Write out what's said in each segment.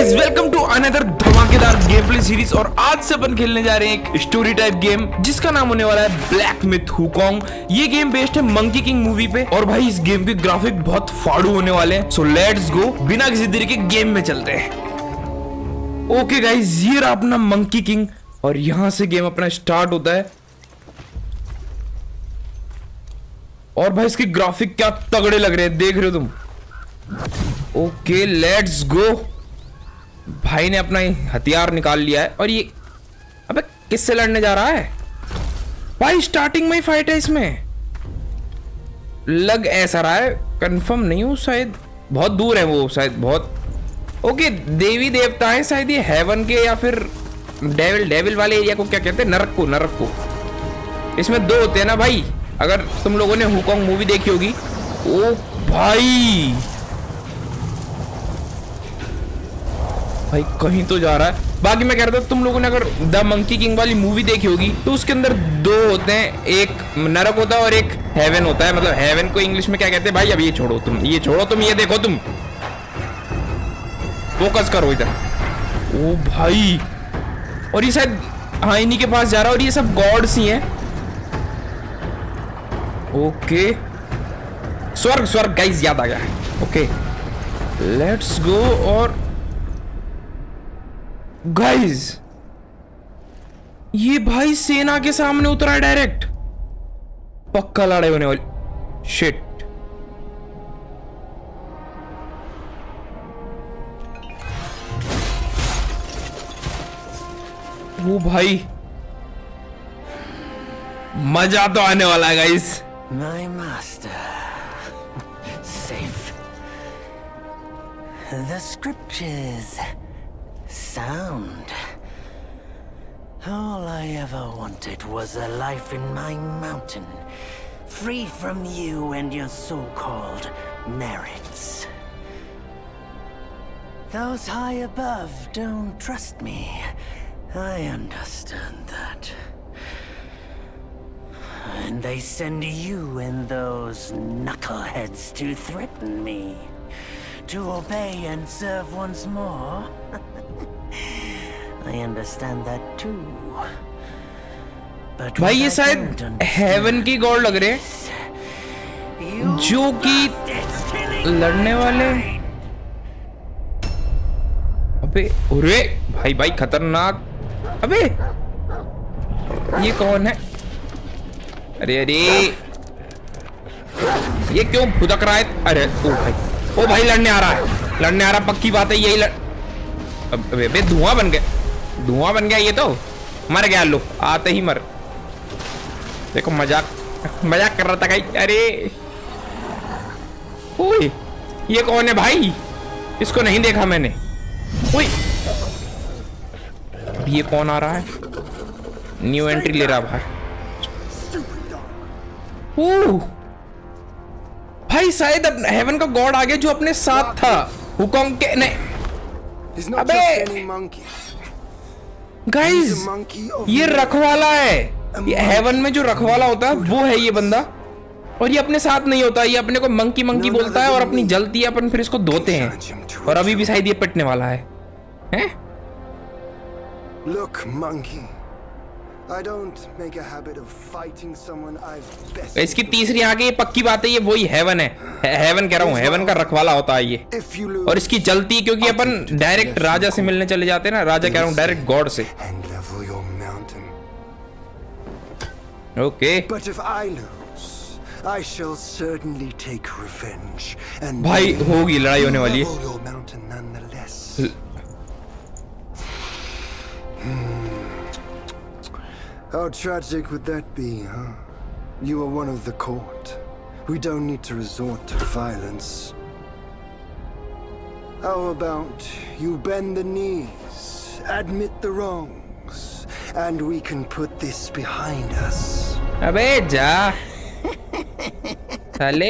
Guys, welcome to another धमाकेदार game play series. और आज से अपन खेलने जा रहे हैं एक स्टोरी टाइप गेम जिसका नाम होने वाला है ब्लैक मिथ हुकॉन्ग। ये गेम बेस्ड है मंकी किंग मूवी पे और भाई इस गेम के ग्राफिक बहुत फाड़ू होने वाले हैं। सो लेट्स गो, बिना किसी देरी के गेम में चलते हैं। ओके गाइस, ये रहा अपना मंकी किंग और यहां से गेम अपना स्टार्ट होता है। और भाई इसके ग्राफिक क्या तगड़े लग रहे हैं, देख रहे हो तुम। Okay let's go. भाई ने अपना हथियार निकाल लिया है और ये अबे किससे लड़ने जा रहा है भाई? स्टार्टिंग में ही फाइट है इसमें, लग ऐसा रहा है, कंफर्म नहीं हूं, शायद बहुत दूर है वो, शायद बहुत। ओके देवी देवता है शायद ये, हेवन के या फिर डेविल वाले एरिया को क्या कहते हैं, नरक को। इसमें दो होते हैं ना भाई, अगर तुम लोगों ने हुकॉन्ग मूवी देखी होगी। ओ भाई कहीं तो जा रहा है। बाकी मैं कह रहा था तुम लोगों ने अगर द मंकी किंग वाली मूवी देखी होगी तो उसके अंदर दो होते हैं, एक नरक होता है और एक हेवन होता है। मतलब हेवन को इंग्लिश में क्या कहते हैं भाई? अब ये छोड़ो तुम, ये देखो तुम, फोकस करो इधर। ओ भाई, और ये शायद हाँ इन्हीं के पास जा रहा है और ये सब गॉड्स ही हैं। ओके स्वर्ग गाइस, याद आ गया। Okay let's go. और गाइस ये भाई सेना के सामने उतरा है डायरेक्ट, पक्का लड़ाई होने वाली। शिट, वो भाई मजा तो आने वाला है guys. My master, safe. The scriptures sound. All I ever wanted was a life in my mountain, free from you and your so-called merits. Those high above don't trust me. I understand that. And they send you and those knuckleheads to threaten me, to obey and serve once more. I understand that too. But भाई ये शायद haven की God लग रहे हैं जो कि लड़ने वाले। अबे अरे भाई खतरनाक। अबे ये कौन है? अरे ये क्यों फुदक रहा है? अरे ओ भाई लड़ने आ रहा है, पक्की बात है यही अबे धुआं बन गया ये तो। मर गया, लो आते ही मर। देखो मजाक कर रहा था भाई। अरे ओए ये कौन है भाई? इसको नहीं देखा मैंने। ओए ये कौन आ रहा है? न्यू एंट्री ले रहा भाई। भाई शायद हेवन का गॉड आ गया जो अपने साथ था हुकॉन्ग के। नहीं अबे गाइस, ये रखवाला है। ये हेवन में जो रखवाला होता है वो है ये बंदा, और ये अपने साथ नहीं होता। ये अपने को मंकी बोलता है और अपनी जलती है, अपन फिर इसको धोते हैं। और अभी भी शायद ये पिटने वाला है, हैं? Look, monkey. I don't make a habit of fighting someone I've best. इसकी तीसरी आगे पक्की बात है, ये वही हेवन है। हेवन कह रहा हूँ, हेवन का रखवाला होता है ये। और इसकी जलती क्योंकि अपन डायरेक्ट राजा से मिलने चले जाते हैं ना, राजा कह रहा हूँ डायरेक्ट गॉड से। Okay But if I lose, I shall certainly take revenge and भाई होगी लड़ाई होने वाली है। your mountain nonetheless. How tragic would that be, huh? You are one of the court. We don't need to resort to violence. How about you bend the knees, admit the wrongs, and we can put this behind us. अबे जा साले।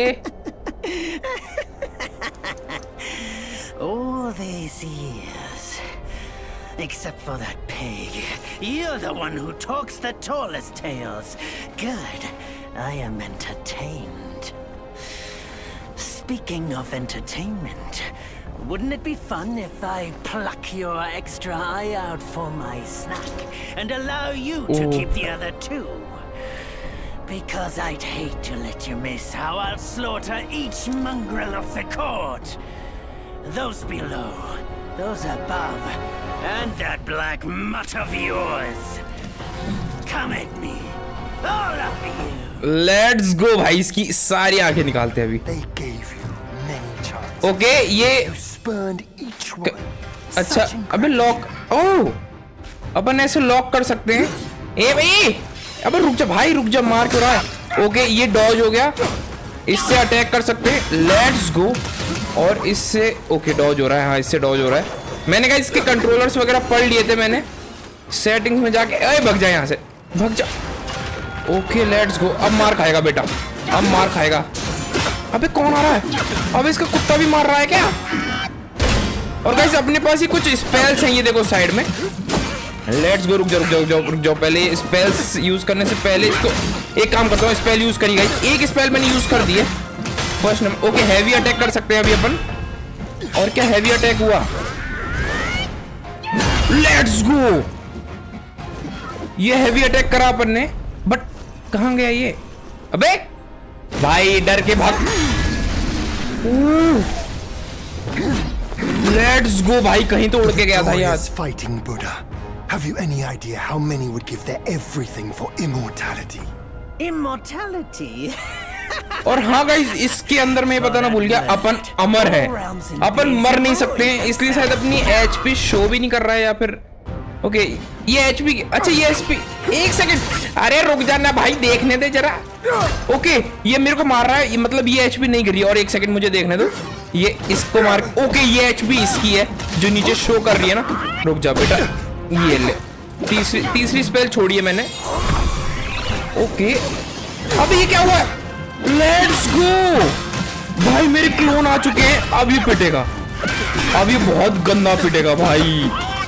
All these years, except for that pig, you're the one who talks the tallest tales. Good, I am entertained. Speaking of entertainment, wouldn't it be fun if I pluck your extra eye out for my snack and allow you to keep the other two? Because I'd hate to let you miss how I'll slaughter each mongrel of the court. Those below, those above, and that black mutt of yours. Come at me, all of you. Let's go भाई, इसकी सारी आंखें निकालते हैं अभी। They gave you many chances. Okay ये You spurned each one. अच्छा अबे लॉक, ओह अपन ऐसे लॉक कर सकते हैं। ए भाई अबे रुक जा भाई, रुक जा, मार क्यों रहा है? ओके ये डॉज हो गया, इससे अटैक कर सकते हैं। Let's go. और इससे ओके डॉज हो रहा है, हाँ इससे डॉज हो रहा है। मैंने कहा इसके कंट्रोलर्स वगैरह पढ़ लिए थे मैंने, सेटिंग्स में जाके। अरे भग जा यहाँ से, भग जा। Okay let's go. अब मार खाएगा बेटा, अब मार खाएगा। अबे कौन आ रहा है? अबे इसका कुत्ता भी मार रहा है क्या? और गाइस अपने पास ही कुछ स्पेल्स हैं, ये देखो साइड में। Let's go. रुक जाओ रुक जाओ रुक जाओ रुक जाओ, पहले स्पेल्स यूज करने से पहले इसको एक काम करता हूँ, स्पेल यूज करी गाइस। एक स्पेल मैंने यूज कर दी है first number. Okay heavy attack कर सकते हैं अभी अपन। और क्या हैवी अटैक हुआ? Let's go. ये हैवी अटैक करा अपन ने, बट कहाँ गया ये? अबे भाई डर के भाग। लेट्स गो भाई, कहीं तो उड़ के गया था यार। Fighting Buddha. Have you any idea how many would give their everything for immortality? Immortality? और हाँ गाइस इसके अंदर मैं बताना भूल गया, अपन अमर है, अपन मर नहीं सकते हैं, इसलिए शायद अपनी एचपी शो भी नहीं कर रहा है या फिर। ओके ये एचपी, अच्छा ये एचपी, एक सेकंड, अरे रुक जाना भाई, देखने दे जरा। ओके ये मेरे को मार रहा है, मतलब ये एचपी नहीं गिरी। और एक सेकंड मुझे देखने दो, ये इसको मार। ओके ये एचपी इसकी है जो नीचे शो कर रही है ना। रुक जा बेटा, ये ले, तीसरी स्पेल छोड़ी है मैंने। ओके अब ये क्या हुआ? लेट्स गो भाई, मेरे क्लोन आ चुके हैं। अब ये पिटेगा, अब ये बहुत गंदा पिटेगा भाई।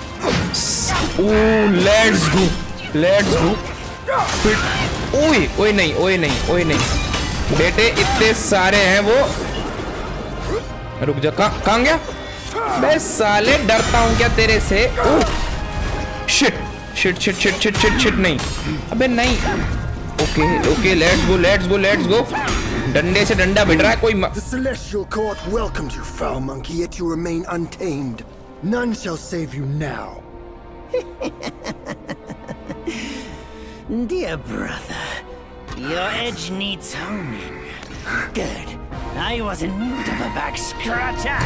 Oh let's go, let's go. ओए ओए नहीं, ओए नहीं, ओए नहीं बेटे, इतने सारे हैं वो। रुक जा, कहाँ गया? बे साले डरता हूँ क्या तेरे से? Shit shit shit shit shit shit shit, नहीं अबे नहीं। Okay okay let's go let's go let's go. डंडे से डंडा भिड़ रहा है कोई। The Celestial Court welcomes you, foul monkey, yet you remain untamed. None shall save you now. Dear brother, your edge needs honing. Good. I was in need of a back scratcher.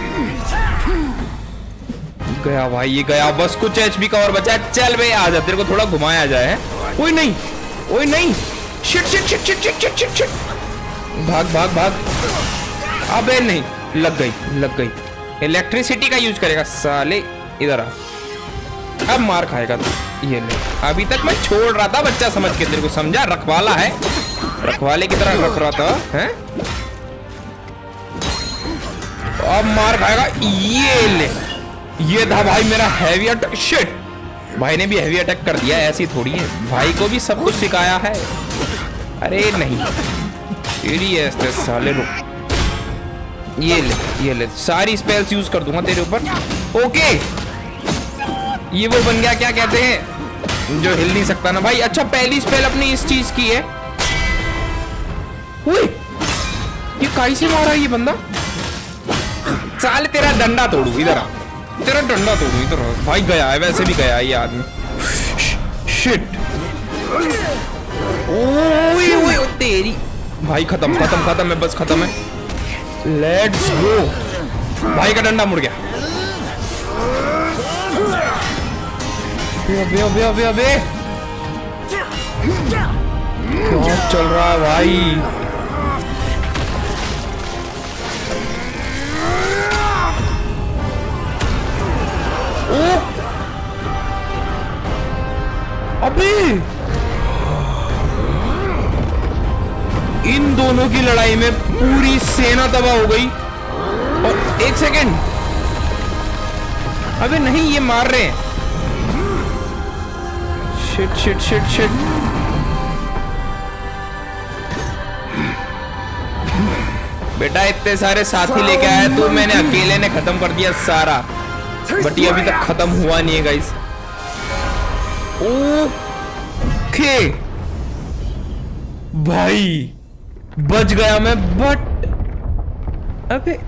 गया भाई, ये गया। बस कुछ HP का और बचा। चल बे आजा, तेरे को थोड़ा घुमाया जाए। ओए नहीं, ओए नहीं, shit shit shit shit shit shit shit shit, भाग भाग भाग। अबे नहीं, लग गई लग गई। इलेक्ट्रिसिटी का यूज करेगा साले। इधर आ, अब मार खाएगा तू। ये ले, अभी तक मैं छोड़ रहा था बच्चा समझ के, तेरे को समझा? रखवाला है, रखवाले की तरह रख रहा था हैं? अब मार खाएगा। ये ले, ये था भाई मेरा हैवी अटैक। शिट, भाई ने भी हैवी अटैक कर दिया, ऐसी थोड़ी है, भाई को भी सब कुछ सिखाया है। अरे नहीं तेरी ऐसे साले। रुक, ये ले ये ले, सारी स्पेल्स यूज कर दूंगा तेरे ऊपर। ओके ये वो बन गया, क्या कहते हैं, जो हिल नहीं सकता ना भाई। अच्छा पहली स्पेल अपनी इस चीज की है। ये काई से मारा ये बंदा? साले तेरा डंडा तोड़ू, इधर आ, तेरा डंडा तोड़ू इधर आ। भाई गया है, वैसे भी गया है ये आदमी। शिट, ओए ओए तेरी भाई, खत्म खत्म खत्म है, बस खत्म है। Let's go. भाई का डंडा मुड़ गया। अबे अबे अबे अबे क्या चल रहा है भाई? ओ अबे इन दोनों की लड़ाई में पूरी सेना तबाह हो गई। और एक सेकेंड, अबे नहीं ये मार रहे हैं। Shit shit shit shit. बेटा इतने सारे साथी लेके आया तू, मैंने अकेले ने खत्म कर दिया सारा, बट ये अभी तक खत्म हुआ नहीं है गाइस। ओके भाई बच गया मैं, बट अबे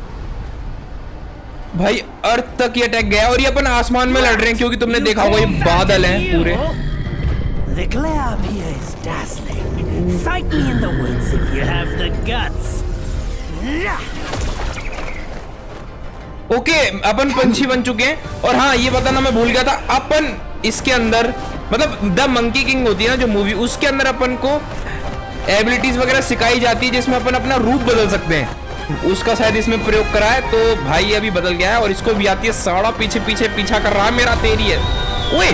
भाई अर्थ तक ये अटैक गया और ये अपन आसमान में लड़ रहे हैं, क्योंकि तुमने देखा होगा ये बादल हैं पूरे। The glare up here is dazzling. Fight me in the woods if you have the guts. Okay अपन पंछी बन चुके हैं। और हाँ ये बताना मैं भूल गया था, अपन इसके अंदर मतलब द मंकी किंग होती है ना जो मूवी, उसके अंदर अपन को एबिलिटीज वगैरह सिखाई जाती है जिसमें अपन अपना रूप बदल सकते हैं। उसका शायद इसमें प्रयोग करा है, तो भाई अभी बदल गया है और इसको भी आती है। साड़ा पीछे पीछे पीछा कर रहा है मेरा, तेरी है। ओए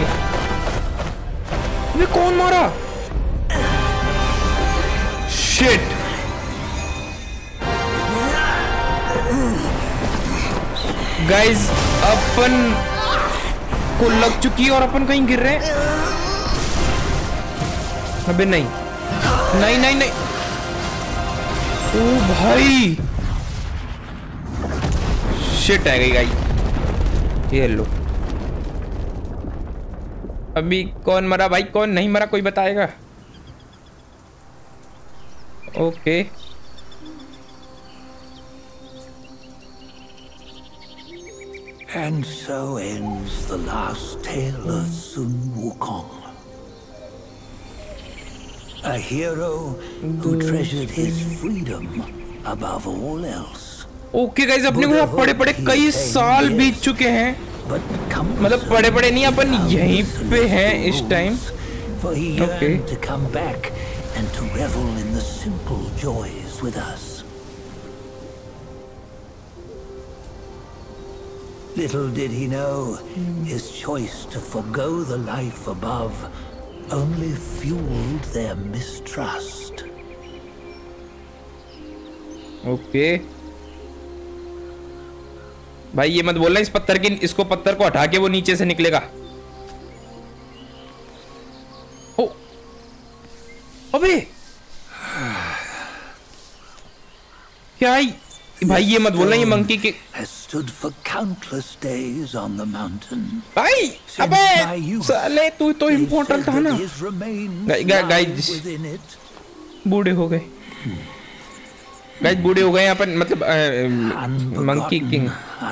ये कौन मारा? शिट गाइस अपन को लग चुकी है और अपन कहीं गिर रहे हैं। अबे नहीं नहीं नहीं नहीं, ओ भाई शिट है गई गाई। ये लो, अभी कौन मरा भाई, कौन नहीं मरा, कोई बताएगा? Okay And so ends the last tale of Sun Wukong. A hero who treasured his freedom above all else. Okay guys अपने को यहाँ पड़े पड़े कई साल बीत चुके हैं, मतलब पड़े पड़े नहीं, अपन यहीं पे हैं इस time. Okay Little did he know, his choice to forgo the life above only fueled their mistrust. Okay भाई ये मत बोलना इस पत्थर की, इसको पत्थर को हटा के वो नीचे से निकलेगा। ओ अबे क्या भाई ये मत बोलना ये मंकी के भाई। अबे साले तू तो इम्पोर्टेंट था ना। गाइस बूढ़े हो गए, गाइस बूढ़े हो गए अपन, मतलब मंकी किंग।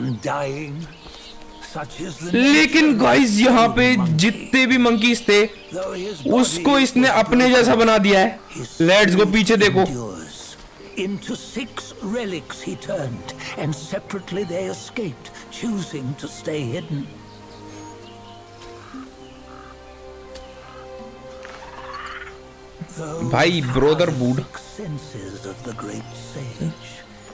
लेकिन गाइस यहाँ पे जितने भी मंकीज थे उसको इसने अपने जैसा बना दिया है। लेट्स गो, पीछे देखो। Into 6 relics he turned, and separately they escaped, choosing to stay hidden. भाई ब्रोदर बूढ़ senses of the great sage.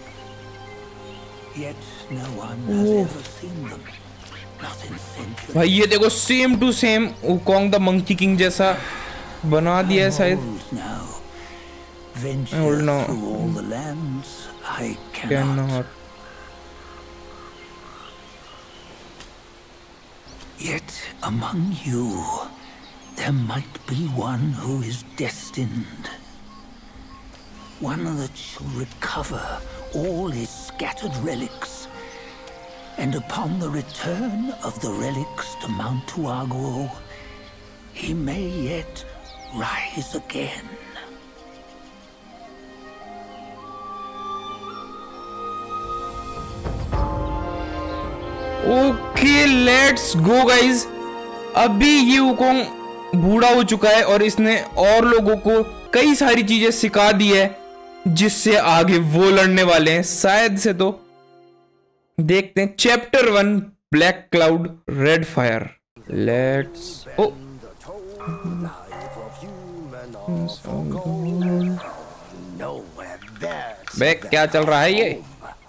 Yet no one has ever seen them. Not in centuries. भाई ये देखो same to same Wukong the monkey king जैसा बना दिया है शायद। Venture through all the lands I cannot. Yet among you there might be one who is destined. One that shall recover all his scattered relics, and upon the return of the relics to Mount Tuaguo, he may yet rise again. Okay let's go guys. अभी ये Wukong बूढ़ा हो चुका है और इसने और लोगों को कई सारी चीजें सिखा दी है जिससे आगे वो लड़ने वाले हैं शायद से। तो देखते हैं chapter 1 black cloud red fire. Let's go बे क्या चल रहा है ये?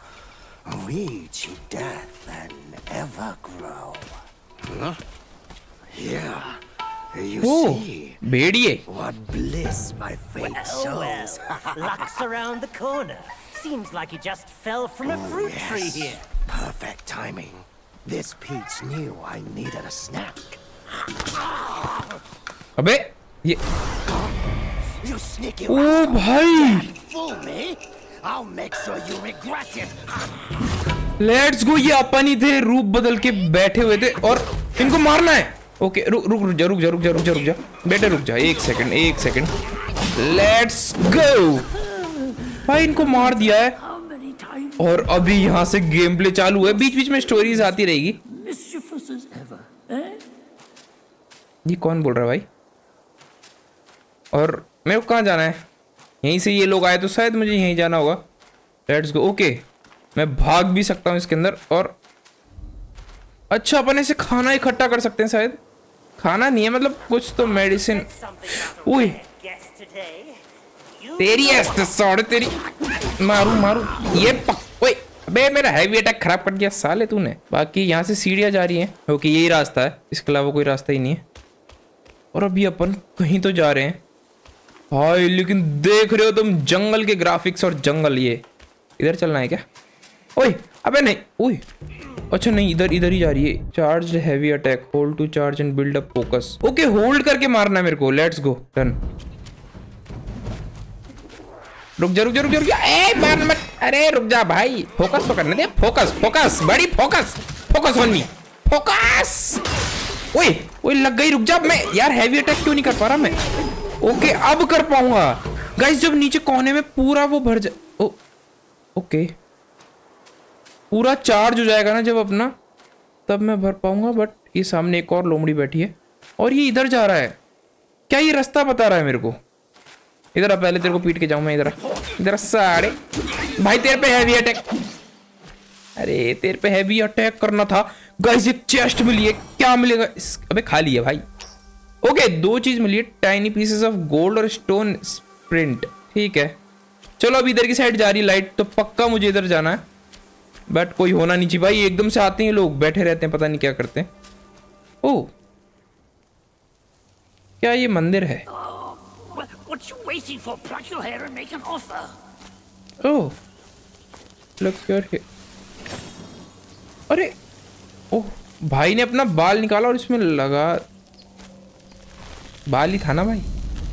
Ever grow. Huh? Yeah. You see. भेड़िए. What bliss my fate shows. Luck's around the corner. Seems like he just fell from a fruit tree here. Perfect timing. This peach knew I needed a snack. अबे ये. You sneaky. ओ भाई. Fool me. I'll make sure you regret it. Let's go. ये अपन ही थे, रूप बदल के बैठे हुए थे और इनको मारना है। ओके रुक रुक रुक जा रुक जा रुक जा रुक जा रुक जा बेटे रुक जा, एक सेकंड। लेट्स गो भाई, इनको मार दिया है और अभी यहाँ से गेम प्ले चालू है। बीच बीच में स्टोरीज आती रहेगी। ये कौन बोल रहा है भाई? और मेरे को कहाँ जाना है? यहीं से ये लोग आए तो शायद मुझे यहीं जाना होगा। Let's go. ओके मैं भाग भी सकता हूँ इसके अंदर। और अच्छा अपन ऐसे खाना इकट्ठा कर सकते हैं शायद। खाना नहीं है मतलब कुछ तो मेडिसिन। ओए तेरी साढ़े तेरी मारू ये ओए अबे मेरा हैवी अटैक खराब कर दिया साले तूने। बाकी यहाँ से सीढ़ियाँ जा रही हैं। ओके यही रास्ता है, इसके अलावा कोई रास्ता ही नहीं है। और अभी अपन कहीं तो जा रहे हैं भाई, लेकिन देख रहे हो तुम जंगल के ग्राफिक्स और जंगल। ये इधर चलना है क्या? ओए अबे नहीं। ओए अच्छा नहीं, इधर ही जा रही है। Charge heavy attack, hold to charge and build up focus. Okay hold करके मारना है मेरे को। Let's go done. रुक जा ए मार मत। अरे रुक जा भाई, फोकस तो करने दे। फोकस बड़ी फोकस ऑन मी, फोकस। ओए लग गई। रुक जा, मैं यार हैवी अटैक क्यों नहीं कर पा रहा मैं? ओके अब कर पाऊंगा गाइस। जब नीचे कोने में पूरा वो भर जाए। ओके पूरा चार्ज हो जाएगा ना जब अपना, तब मैं भर पाऊंगा। बट ये सामने एक और लोमड़ी बैठी है और ये इधर जा रहा है। क्या ये रास्ता बता रहा है मेरे को? इधर पहले तेरे को पीट के जाऊं मैं। इधर साड़े भाई, तेरे पे हैवी अटैक। अरे तेरे पे हैवी अटैक करना था गाइस। एक चेस्ट मिली है, क्या मिलेगा? अबे खाली है भाई। ओके दो चीज मिली है, टाइनी पीसेस ऑफ गोल्ड और स्टोन स्प्रिंट। ठीक है चलो अब इधर की साइड जा रही लाइट, तो पक्का मुझे इधर जाना है। बट कोई होना नहीं चाहिए भाई, एकदम से आते हैं लोग, बैठे रहते हैं, पता नहीं क्या करते हैं। ओह क्या ये मंदिर है? Oh look here. अरे ओह भाई ने अपना बाल निकाला और इसमें लगा। बाल ही था ना भाई।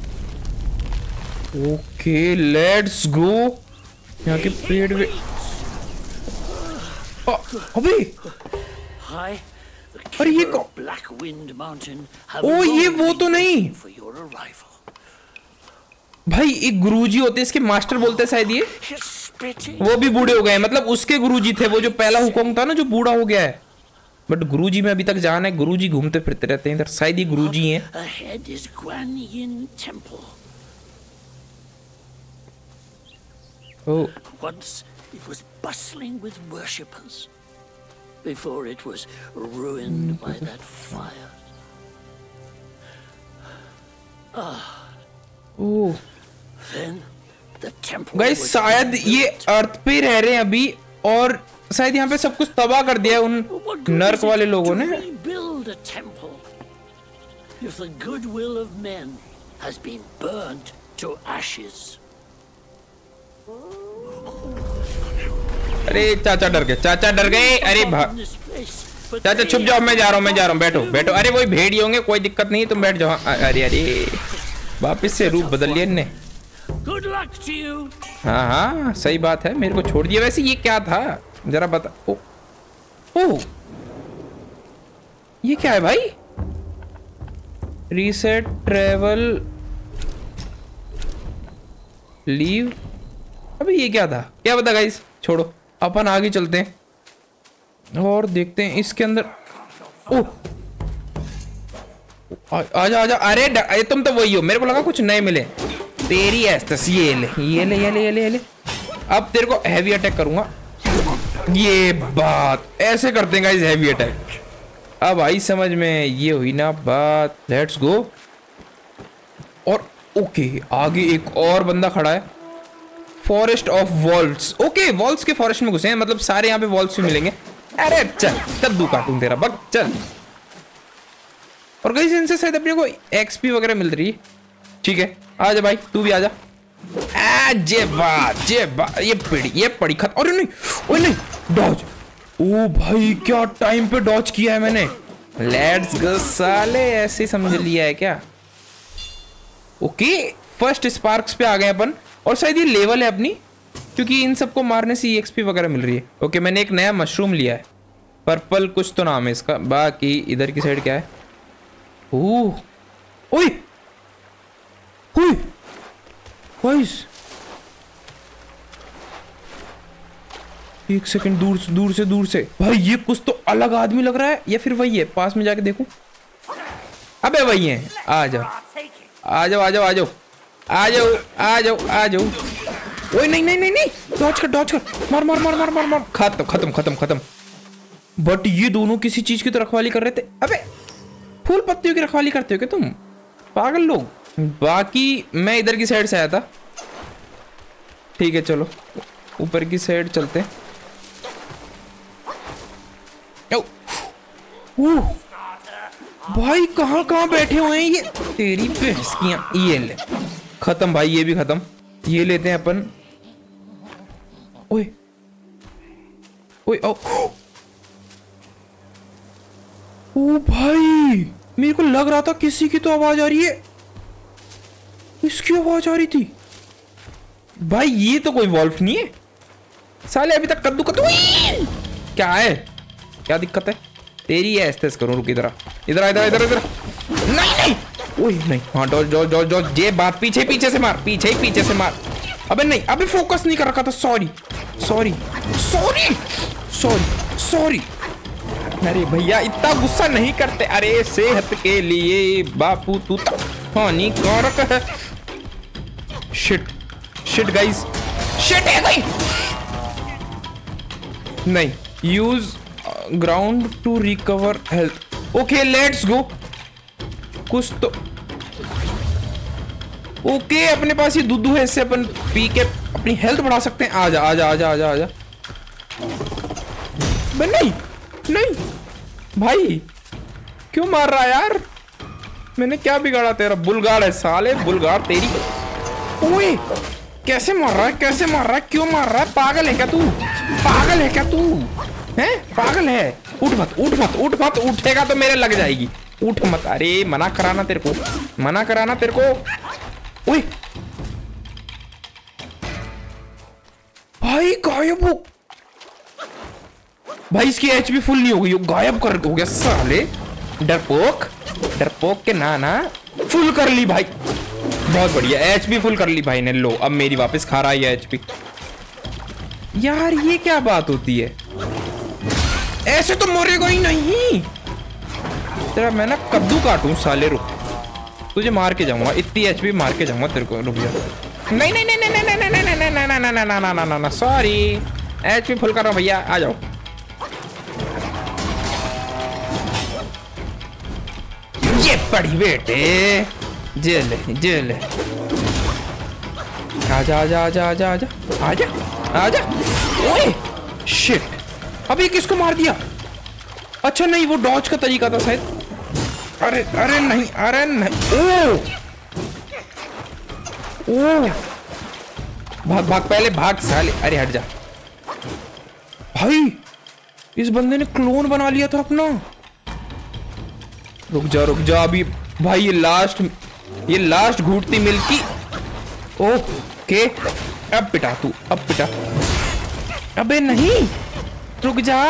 Okay let's go. यहाँ के पेड़ पे अबे अरे ये ओ ये वो तो नहीं भाई, एक गुरुजी होते इसके, मास्टर बोलते हैं शायद। ये वो भी बूढ़े हो गए हैं, मतलब उसके गुरुजी थे। वो जो पहला हुकूम था ना जो बूढ़ा हो गया है। बट गुरुजी में अभी तक जाना है। गुरुजी घूमते फिरते रहते हैं इधर, शायद ये गुरुजी हैं। Oh. Once it was bustling with worshippers before it was ruined by that fire. Oh. Then the temple. Guys, शायद ये अर्थ पे रह रहे हैं अभी और शायद यहाँ पे सब कुछ तबाह कर दिया उन नर्क वाले लोगों ने। Rebuild a temple if the goodwill of men has been burnt to ashes. अरे चाचा डर गए। अरे चाचा छुप जाओ, मैं जा रहा हूँ। बैठो। अरे वही भेड़ी होंगे, कोई दिक्कत नहीं, तुम बैठ जाओ। अरे वापिस से रूप बदल लिया इनने। हाँ सही बात है, मेरे को छोड़ दिया। वैसे ये क्या था जरा बता। ओ ये क्या है भाई? Reset, travel, leave. अबे ये क्या था? क्या पता गाइस, छोड़ो अपन आगे चलते हैं और देखते हैं इसके अंदर। ओह आजा। अरे तुम तो वही हो, मेरे को लगा कुछ नए मिले। तेरी एस्टस ये ले। अब तेरे को हैवी अटैक करूंगा। ये बात ऐसे करते हैं गाइस, हैवी अटैक। अब आई समझ में, ये हुई ना बात। Let's go. और ओके आगे एक और बंदा खड़ा है। Forest of wolves. Okay wolves के फॉरेस्ट में घुसे हैं, मतलब सारे यहाँ पे वॉल्व्स भी मिलेंगे। अरे चल कद्दू काटूं तेरा, बग चल। और गाइस इनसे शायद अपने को एक्सपी वगैरह मिल रही है। ठीक है आजा भाई, तू भी आजा। जे बात ये पड़ी खत। अरे नहीं डॉज। ओ भाई क्या टाइम पे डॉज किया है मैंने। लेट्स गो साले, ऐसे समझ लिया है क्या? ओके फर्स्ट स्पार्क्स पे आ गए अपन। और शायद ये लेवल है अपनी। क्योंकि इन सबको मारने से EXP वगैरह मिल रही है। ओके, मैंने एक नया मशरूम लिया है, पर्पल कुछ तो नाम है इसका। बाकी इधर की साइड क्या है? ओह ओए ओए गाइस, एक सेकंड, दूर से भाई ये कुछ तो अलग आदमी लग रहा है, या फिर वही है? पास में जाके देखूं। अबे वही है, आ जाओ आ जाओ आ जाओ आ जाओ आ जाओ आ जाओ आ जाओ। ओए नहीं, डॉज कर, मार। खत्म। बट ये दोनों किसी चीज की तो रखवाली कर रहे थे। अबे फूल पत्तियों की रखवाली करते हो क्या तुम पागल लोग? बाकी मैं इधर की साइड से आया था। ठीक है चलो ऊपर की साइड चलते हैं। भाई कहाँ बैठे हुए हैं ये? तेरी भैंसकियां। ये ले, खत्म भाई, ये भी खत्म। ये लेते हैं अपन। ओए ओ भाई, मेरे को लग रहा था किसी की तो आवाज आ रही है। इसकी आवाज आ रही थी भाई। ये तो कोई वॉल्फ नहीं है साले, अभी तक कद्दू क्या है? क्या दिक्कत है तेरी? ऐसे करूं, रुक इधर नहीं ओए नहीं। हाँ डॉज जे बात पीछे से मार। अबे नहीं, अबे फोकस नहीं कर रखा था। सॉरी। अरे भैया इतना गुस्सा नहीं करते। अरे सेहत के लिए बापू तू तो हानिकारक है। शिट गाइस, शिट है गई। नहीं, use ground to recover health. Okay let's go. कुछ तो ओके, अपने पास ये दूध है, इससे अपन पी के अपनी हेल्थ बढ़ा सकते हैं। आजा। नहीं भाई, क्यों मार रहा है यार? मैंने क्या बिगाड़ा तेरा? बुलगाड़ है साले, बुलगाड़ तेरी। ओए कैसे मार रहा है? क्यों मार रहा है? पागल है क्या तू? हैं? पागल है? उठ मत। उठेगा तो मेरे लग जाएगी। उठ मत। अरे मना कराना तेरे को। ओए भाई गायब हो। भाई इसकी HP फुल नहीं हो गई, गायब हो गया साले। डरपोक के नाना फुल कर ली भाई। बहुत बढ़िया, HP फुल कर ली भाई ने। लो अब मेरी वापस खा रहा है HP। यार ये क्या बात होती है? ऐसे तो मरेगा ही नहीं तेरा। मैं ना कद्दू काटूं साले। रुक, तुझे मार के जाऊंगा, इतनी HP मार के जाऊंगा तेरे को। रुक जा। नहीं, सॉरी, HP फुल कर रहा हूं भैया, आ जाओ। ये पड़ी बेटे, जेल। आजा। ओए शिट, अभी किसको मार दिया? अच्छा नहीं, वो डॉज का तरीका था शायद। अरे नहीं। ओ भाग पहले भाग साले। अरे हट जा भाई, इस बंदे ने क्लोन बना लिया था अपना। रुक जा अभी भाई, ये लास्ट घूटती मिल्की। ओके अब पिटा तू, अब पिटा। अबे नहीं, रुक जा।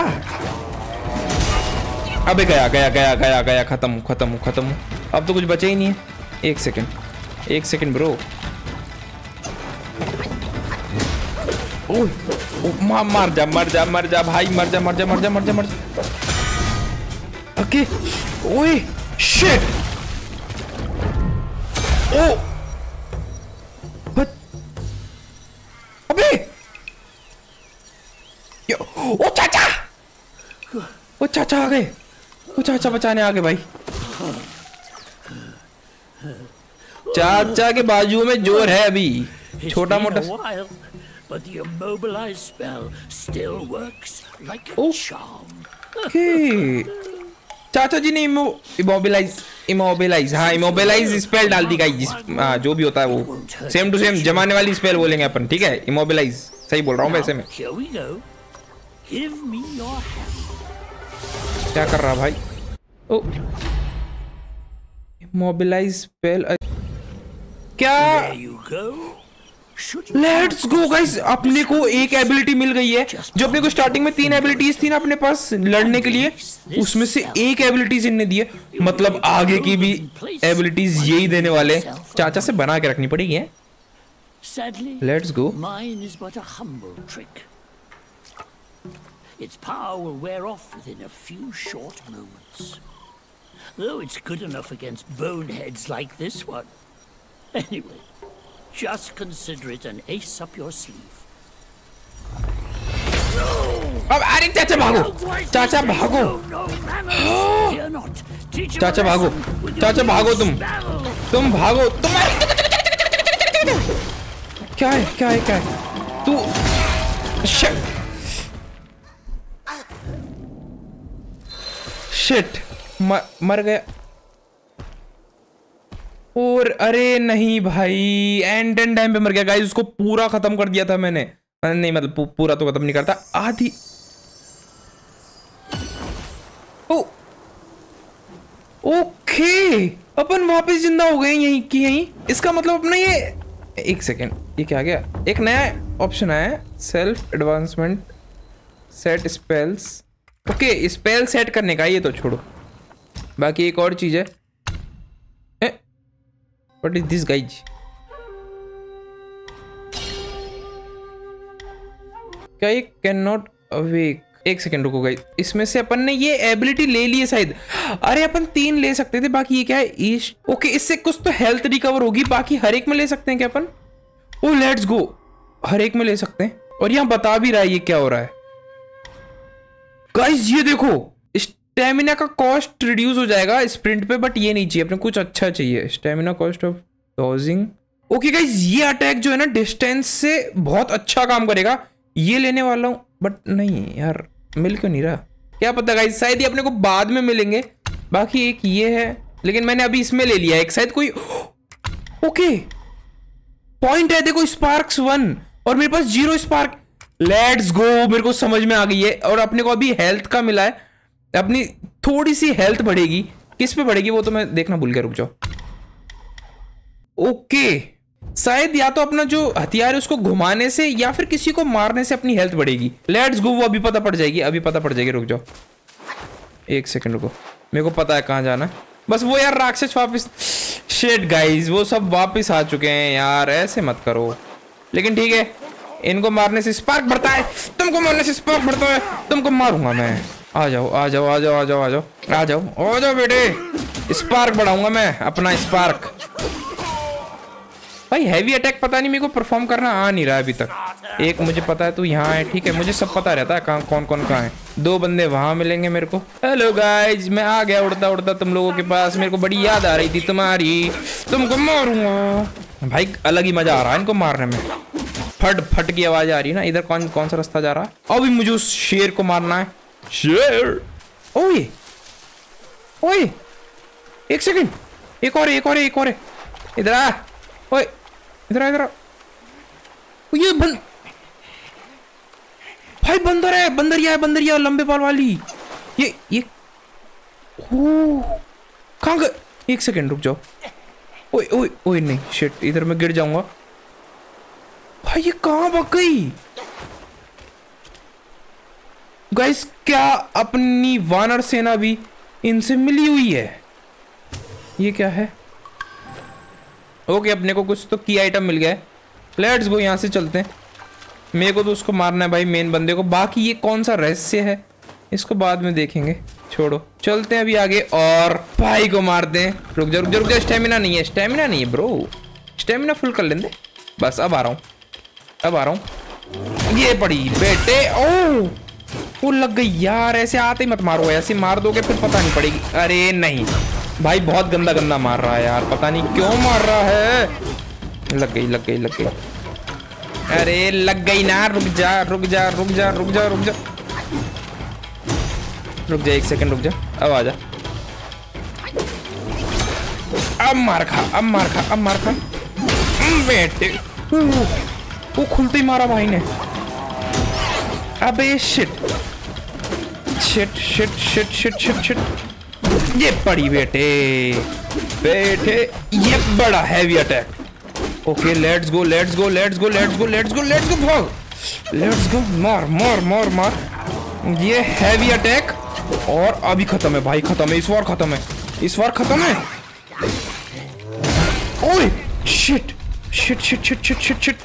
अबे गया। खत्म। अब तो कुछ बचा ही नहीं है। एक सेकंड ब्रो। मर जा भाई, मर जा। ओके ओए शिट। अबे चाचा आ गए। चाचा बचाने आ गए भाई। चाचा के बाजू में जोर है अभी, छोटा मोटा। But the immobilize spell still works like a charm. Okay. चाचा जी ने इमोबिलाइज स्पेल डाल दी गाइस। जो भी होता है वो सेम टू सेम जमाने वाली स्पेल बोलेंगे अपन, ठीक है? इमोबिलाइज सही बोल रहा हूँ वैसे में। क्या कर रहा भाई? ओ इमोबिलाइज स्पेल क्या? लेट्स गो गाइस, अपने को एक एबिलिटी मिल गई है। जो अपने को स्टार्टिंग में 3 एबिलिटीज थी ना अपने पास लड़ने के लिए, उसमें से एक एबिलिटीज इनने दी है। मतलब आगे की भी एबिलिटीज यही देने वाले। चाचा से बना के रखनी पड़ेगी है। Let's go. Its power will wear off within a few short moments. Though it's good enough against boneheads like this one. Anyway, just consider it an ace up your sleeve. अब अरे चाचा भागो, चाचा भागो, चाचा भागो, चाचा भागो, तुम भागो, क्या है क्या है क्या है तू? शिट, मर गया। और अरे नहीं भाई, एंड टाइम पे मर गया गाइस। उसको पूरा खत्म कर दिया था मैंने। नहीं मतलब पूरा तो खत्म नहीं करता, आधी। ओ ओके, अपन वापस जिंदा हो गए यहीं की यहीं। इसका मतलब अपना ये, एक सेकेंड, ये क्या आ गया? एक नया ऑप्शन आया, self advancement, set spells. Okay, spell set करने का, ये तो छोड़ो। बाकी एक और चीज है। What is this guys? क्या ये कैन नॉट अवेक? एक सेकेंड रुको गाइज, इसमें से अपन ने ये एबिलिटी ले ली है शायद। अरे अपन 3 ले सकते थे, बाकी ये क्या है? ईस्ट। ओके, इससे कुछ तो हेल्थ रिकवर होगी। बाकी हर एक में ले सकते हैं क्या अपन? ओ लेट्स गो, हर एक में ले सकते हैं। और यहाँ बता भी रहा है ये क्या हो रहा है गाइस। ये देखो, स्टेमिना का कॉस्ट रिड्यूस हो जाएगा स्प्रिंट पे, बट ये नहीं चाहिए अपने, कुछ अच्छा चाहिए। Stamina cost of dodging. Okay guys, ये अटैक जो है ना डिस्टेंस से बहुत अच्छा काम करेगा। ये लेने वाला हूँ, बट नहीं यार, मिल क्यों नहीं रहा? क्या पता गाइस, शायद ये अपने को बाद में मिलेंगे। बाकी एक ये है, लेकिन मैंने अभी इसमें ले लिया एक, शायद कोई। ओके, पॉइंट है देखो, स्पार्क्स 1 और मेरे पास 0 स्पार्क। लेट्स गो, मेरे को समझ में आ गई है। और अपने को अभी हेल्थ का मिला है, अपनी थोड़ी सी हेल्थ बढ़ेगी। किस पे बढ़ेगी वो तो मैं देखना भूल गया, रुक जाओ। ओके, शायद या तो अपना जो हथियार है उसको घुमाने से या फिर किसी को मारने से अपनी हेल्थ बढ़ेगी। लेट्स गो, वो अभी पता पड़ जाएगी, अभी पता पड़ जाएगी। रुक जाओ एक सेकंड, रुको, मेरे को पता है कहाँ जाना है। बस वो यार राक्षस वापस, शिट गाइस, वो सब वापस आ चुके हैं यार, ऐसे मत करो। लेकिन ठीक है, इनको मारने से स्पार्क बढ़ता है, तुमको मारने से स्पार्क बढ़ता है, तुमको मारूंगा मैं। आ जाओ आ जाओ आ जाओ आ जाओ आ जाओ आ जाओ आ जाओ बेटे, स्पार्क बढ़ाऊंगा मैं अपना, स्पार्क। भाई हैवी अटैक पता नहीं मेरे को परफॉर्म करना आ नहीं रहा है अभी तक। एक मुझे पता है तू यहाँ है, ठीक है, मुझे सब पता रहता है कहाँ कौन कौन कहाँ है। 2 बंदे वहां मिलेंगे मेरे को। हेलो गाइज, मैं आ गया उड़ता उड़ता तुम लोगों के पास। मेरे को बड़ी याद आ रही थी तुम्हारी, तुमको मारूंगा। भाई अलग ही मजा आ रहा है इनको मारने में। फट फट की आवाज आ रही है ना। इधर कौन सा रास्ता जा रहा है? अभी मुझे उस शेर को मारना है। शेर, ओए ओए, एक सेकंड, एक और है। इधर आ, ओए इधर आ। ये भाई बंदर है, बंदरिया लंबे बाल वाली। ये कहाँ गए? एक सेकंड रुक जाओ। ओए ओए ओए, नहीं शिट, इधर मैं गिर जाऊंगा। भाई ये कहाँ भाग गई? गाइस, क्या अपनी वानर सेना भी इनसे मिली हुई है? ये क्या है? ओके, अपने को कुछ तो की आइटम मिल गया है। लेट्स गो, यहाँ से चलते हैं। मेरे को तो उसको मारना है भाई, मेन बंदे को। बाकी ये कौन सा रहस्य है इसको बाद में देखेंगे, छोड़ो। चलते हैं अभी आगे और भाई को मारते हैं। रुक जा, स्टेमिना नहीं है ब्रो, स्टेमिना फुल कर लेंगे। बस अब आ रहा हूँ। ये पड़ी बेटे। ओ वो लग गई यार, ऐसे आते ही मत मारो, ऐसे मार दोगे फिर पता नहीं पड़ेगी। अरे नहीं भाई, बहुत गंदा मार रहा है यार, पता नहीं क्यों मार रहा है। लग गई। अरे लग गई ना, रुक जा। एक सेकंड रुक जा, अब आ जा। अब मार खा बेटे। वो खुलते ही मारा भाई ने। अबे शिट। ये पड़ी बेटे। ये बड़ा heavy attack. Okay let's go let's go let's go let's go let's go let's go भाग, लेट्स गो, मार मार मार मार। ये हैवी अटैक और अभी खत्म है भाई, खत्म है, इस बार खत्म है, इस बार खत्म है। ओए shit shit shit shit shit shit shit,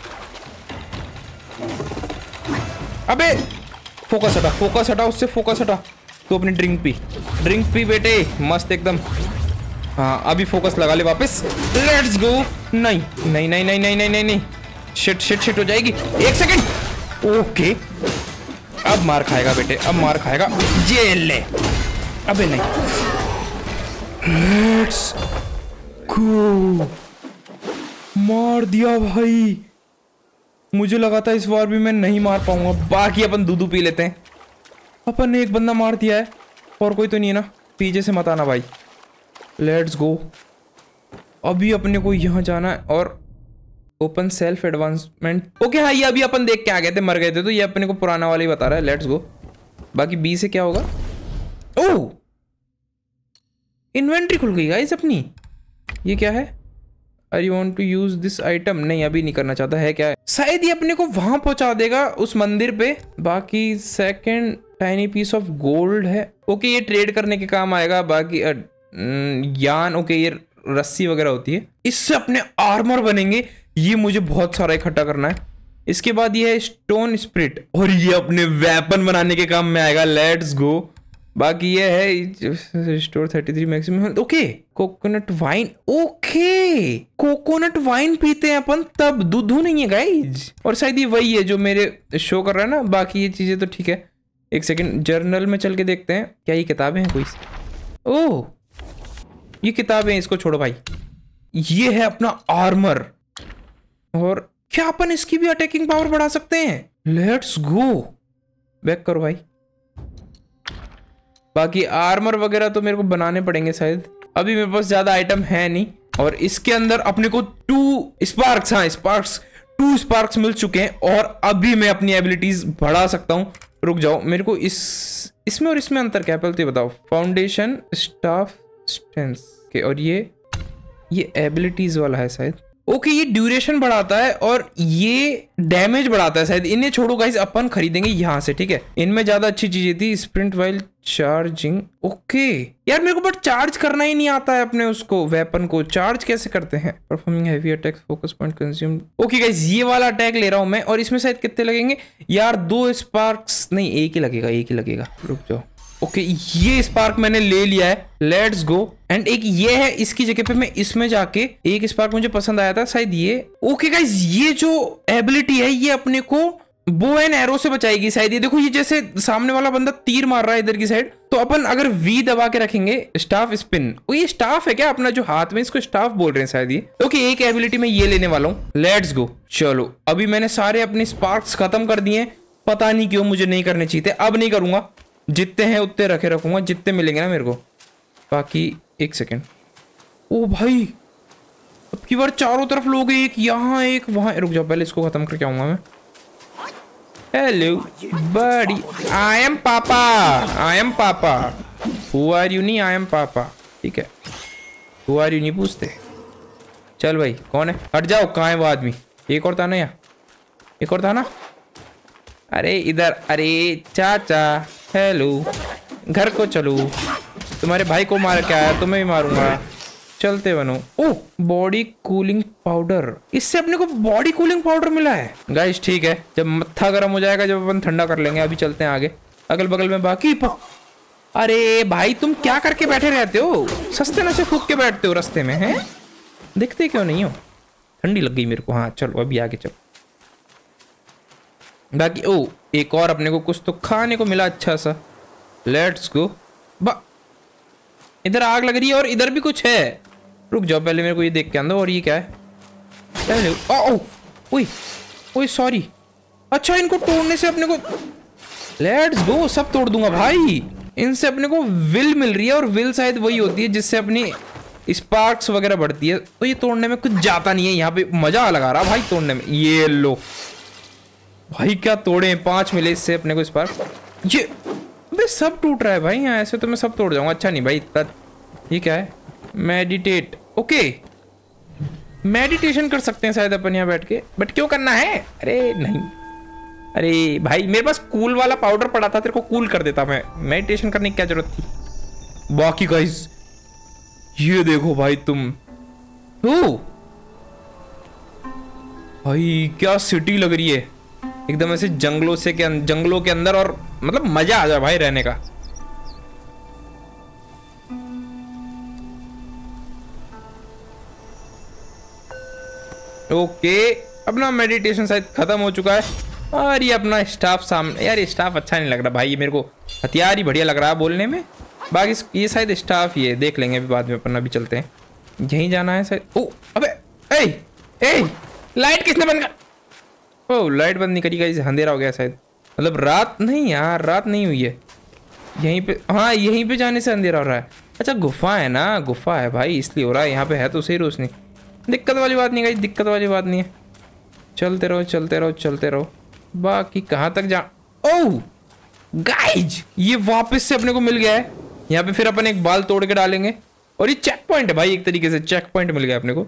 अबे फोकस हटा उससे, फोकस हटा। तो अपनी ड्रिंक पी बेटे, मस्त एकदम। हाँ अभी फोकस लगा ले वापस, लेट्स गो। नहीं नहीं नहीं नहीं नहीं नहीं नहीं नहीं, शिट शिट शिट हो जाएगी, एक सेकंड। ओके अब मार खाएगा बेटे, अब मार खाएगा, जेल ले। अबे नहीं, लेट्स गो, मार दिया भाई। मुझे लगा था इस बार भी मैं नहीं मार पाऊंगा। बाकी अपन दूधू पी लेते हैं। अपन ने एक बंदा मार दिया है, और कोई तो नहीं है ना, पीछे से मत आना भाई। Let's go. अभी अपने को यहाँ जाना है और ओपन सेल्फ एडवांसमेंट। ओके हाँ ये अभी अपन देख के आ गए थे, मर गए थे, तो ये अपने को पुराना वाला ही बता रहा है। Let's go. बाकी बी से क्या होगा? ओह इन्वेंट्री खुल गई गाइस अपनी। ये क्या है? I want to use this item. नहीं अभी नहीं करना चाहता है, क्या है? शायद ये अपने को वहां पहुंचा देगा उस मंदिर पे। बाकी second tiny piece of gold है। ओके ये ट्रेड करने के काम आएगा। बाकी यान, ओके ये रस्सी वगैरह होती है, इससे अपने आर्मर बनेंगे। ये मुझे बहुत सारा इकट्ठा करना है। इसके बाद ये है स्टोन स्प्रिट, और ये अपने वेपन बनाने के काम में आएगा। Let's go. बाकी ये है store 33 maximum. Okay coconut wine. Okay coconut wine पीते हैं अपन तब, दूध नहीं है गाइज। और शायद ये वही है जो मेरे शो कर रहा है ना। बाकी ये चीजें तो ठीक है। एक सेकंड जर्नल में चल के देखते हैं क्या ये किताबें हैं कोई। ओह ये किताबें, इसको छोड़ो भाई। ये है अपना आर्मर, और क्या अपन इसकी भी अटैकिंग पावर बढ़ा सकते हैं? Let's go. बैक करो भाई। बाकी आर्मर वगैरह तो मेरे को बनाने पड़ेंगे शायद। अभी मेरे पास ज्यादा आइटम है नहीं। और इसके अंदर अपने को 2 स्पार्क्स, हाँ स्पार्क्स, 2 स्पार्क्स मिल चुके हैं। और अभी मैं अपनी एबिलिटीज बढ़ा सकता हूँ। रुक जाओ, मेरे को इसमें और इसमें अंतर क्या है पहले तो बताओ। फाउंडेशन, स्टाफ, स्ट्रेंथ के, और ये एबिलिटीज वाला है शायद। ओके ये ड्यूरेशन बढ़ाता है और ये डैमेज बढ़ाता है शायद। इन्हें छोड़ो गाइस, अपन खरीदेंगे यहाँ से, ठीक है। इनमें ज्यादा अच्छी चीजें थी। Sprint while charging. ओके यार मेरे को बट चार्ज करना ही नहीं आता है अपने उसको, वेपन को चार्ज कैसे करते हैं? Performing heavy attack, focus point consume. Okay guys ये वाला अटैक ले रहा हूं मैं। और इसमें शायद कितने लगेंगे यार? 2 स्पार्क्स नहीं, एक ही लगेगा, एक ही लगेगा। रुक जाओ। ओके ये स्पार्क मैंने ले लिया है। Let's go. एंड एक ये है, इसकी जगह पे मैं इसमें जाके, एक स्पार्क मुझे पसंद आया था शायद ये। ओके गाइस ये जो एबिलिटी है ये अपने को बो एंड एरो से बचाएगी शायद। ये देखो, ये जैसे सामने वाला बंदा तीर मार रहा है इधर की साइड, तो अपन अगर वी दबा के रखेंगे, स्टाफ स्पिन। ओ ये स्टाफ है क्या अपना जो हाथ में, इसको स्टाफ बोल रहे हैं शायद ये। ओके एक एबिलिटी में ये लेने वाला हूँ। Let's go. चलो अभी मैंने सारे अपने स्पार्क्स खत्म कर दिए। पता नहीं क्यों मुझे नहीं करने चाहिए थे। अब नहीं करूंगा, जितने हैं उतने रखे रखूंगा, जितने मिलेंगे ना मेरे को। बाकी एक सेकेंड। ओ भाई अब की बार चारों तरफ लोग, एक यहाँ एक वहां। रुक जाओ पहले इसको खत्म करके आऊंगा मैं। हेलो बड़ी, I am papa, I am papa. Who are you? नहीं आई एम पापा, ठीक है। हु आर यू नहीं पूछते। चल भाई कौन है? हट जाओ, कहाँ है वो आदमी? एक और था ना यहाँ, एक और था ना। अरे इधर, अरे चाचा हेलो, घर को चलो। तुम्हारे भाई को मार के आया, तुम्हें भी मारूंगा। चलते बनो। ओह बॉडी कूलिंग पाउडर, इससे अपने को बॉडी कूलिंग पाउडर मिला है गाइस। ठीक है जब मत्था गर्म हो जाएगा, जब अपन ठंडा कर लेंगे। अभी चलते हैं आगे। अगल बगल में बाकी अरे भाई तुम क्या करके बैठे रहते हो? सस्ते नशे फूक के बैठते हो रास्ते में, हैं? दिखते क्यों नहीं हो? ठंडी लग गई मेरे को। हाँ चलो अभी आगे चलो। बाकी ओ एक और अपने को कुछ तो खाने को मिला अच्छा सा। Let's go. इधर आग लग रही है और इधर भी कुछ है। रुक जाओ पहले मेरे को ये देख के अंदर। और ये क्या है? हेलो। ओए ओए सॉरी। अच्छा इनको तोड़ने से अपने को, लेट्स गो, सब तोड़ दूंगा भाई। इनसे अपने को विल मिल रही है, और विल शायद वही होती है जिससे अपनी स्पार्क्स वगैरह बढ़ती है। तो ये तोड़ने में कुछ जाता नहीं है। यहाँ पे मजा लगा रहा भाई तोड़ने में। ये लो भाई क्या तोड़े, 5 मिले इससे अपने को स्पार्क। ये अबे सब टूट रहा है भाई यहाँ। ऐसे तो मैं सब तोड़ जाऊंगा। अच्छा नहीं भाई इतना। ये क्या है? मेडिटेट। ओके मेडिटेशन कर सकते हैं शायद अपन यहाँ बैठ के, बट क्यों करना है? अरे नहीं, अरे भाई मेरे पास कूल वाला पाउडर पड़ा था, तेरे को कूल कर देता मैं। मेडिटेशन करने की क्या जरूरत थी? बाकी गाइस ये देखो भाई तुम, ओ भाई क्या सिटी लग रही है एकदम ऐसे जंगलों के अंदर, और मतलब मजा आ जाए भाई रहने का। ओके अपना मेडिटेशन शायद खत्म हो चुका है, और ये अपना स्टाफ सामने। यार ये स्टाफ अच्छा नहीं लग रहा भाई, ये मेरे को हथियार ही बढ़िया लग रहा है बोलने में। बाकी ये शायद स्टाफ ये देख लेंगे अभी बाद में, अपन अभी चलते हैं। यहीं जाना है शायद। ओ अबे ए लाइट किसने बंद कर? ओ लाइट बंद नहीं करी गाइस, अंधेरा हो गया शायद, मतलब रात नहीं यार, रात नहीं हुई है यहीं पे। हाँ यहीं पे जाने से अंधेरा हो रहा है। अच्छा गुफा है ना, गुफा है भाई इसलिए हो रहा है। यहाँ पे है तो सही रोशनी, दिक्कत वाली बात नहीं गाइस, दिक्कत वाली बात नहीं है। चलते रहो चलते रहो चलते रहो। बाकी कहाँ तक जा, ओह गाइज ये वापस से अपने को मिल गया है। यहाँ पे फिर अपन एक बाल तोड़ के डालेंगे, और ये चेक पॉइंट है भाई, एक तरीके से चेक पॉइंट मिल गया अपने को।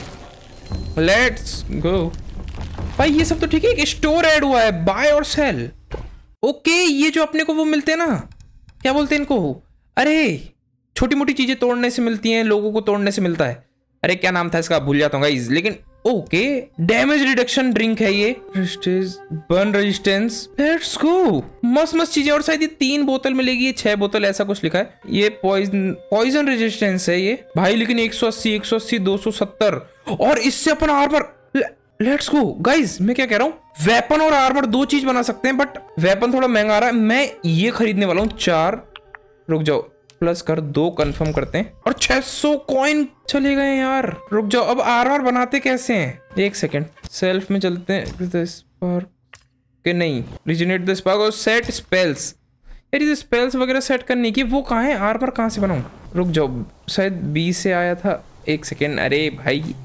लेट्स गो भाई। ये सब तो ठीक है, एक स्टोर ऐड हुआ है, बाय और सेल। ओके ये जो अपने को वो मिलते हैं ना, क्या बोलते हैं इनको, अरे छोटी मोटी चीजें तोड़ने से मिलती हैं, लोगों को तोड़ने से मिलता है। अरे क्या नाम था इसका, भूल जाता हूँ गाइस, लेकिन ओके डैमेज रिडक्शन ड्रिंक है ये, बर्न रेजिस्टेंस। लेट्स गो, मस्त मस्त चीजें। और शायद ये 3 बोतल मिलेगी, 6 बोतल ऐसा कुछ लिखा है। ये पॉइजन रेजिस्टेंस है ये भाई, लेकिन 180 180 270, और इससे अपन आर्मर। लेट्स गो गाइज, मैं क्या कह रहा हूँ, वेपन और आर्मर 2 चीज बना सकते हैं, बट वेपन थोड़ा महंगा आ रहा है। मैं ये खरीदने वाला हूँ 4, रुक जाओ प्लस कर 2 कंफर्म करते हैं, और 600 कॉइन चले गए यार। रुक जाओ, अब आर्मर बनाते कैसे हैं, एक सेकेंड। सेल्फ में चलते हैं, स्पार्क के नहीं, रिजनेट द स्पार्क और सेट स्पेल्स। यार ये स्पेल्स वगैरह सेट करने की, वो कहाँ है, आर्मर कहाँ से बनाऊं? रुक जाओ, शायद बी से आया था, एक सेकेंड। अरे भाई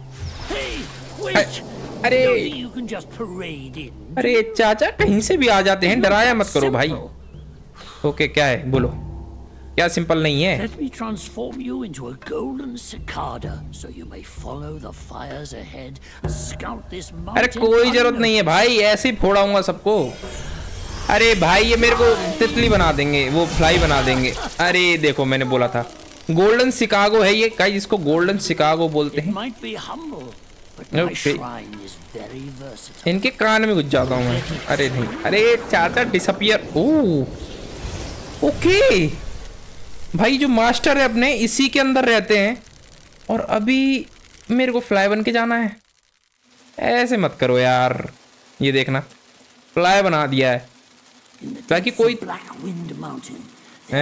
अरे चाचा कहीं से भी आ जाते हैं, डराया मत करो भाई। ओके क्या है बोलो, क्या सिंपल नहीं है? Let me transform you into a golden cicada, so you may follow the fires ahead and scout this mountain. अरे कोई जरूरत नहीं है भाई, ऐसे ही फोड़ाऊंगा सबको। अरे भाई ये मेरे को तितली बना देंगे, वो फ्लाई बना देंगे। अरे देखो मैंने बोला था, गोल्डन शिकागो है ये, गाइस इसको गोल्डन शिकागो बोलते हैं। Okay. इनके कान में घुस जाता हूँ मैं। अरे नहीं, अरे चाचा डिसअपियर। ओके भाई जो मास्टर है अपने इसी के अंदर रहते हैं, और अभी मेरे को फ्लाई बन के जाना है। ऐसे मत करो यार, ये देखना फ्लाई बना दिया है, ताकि कोई है।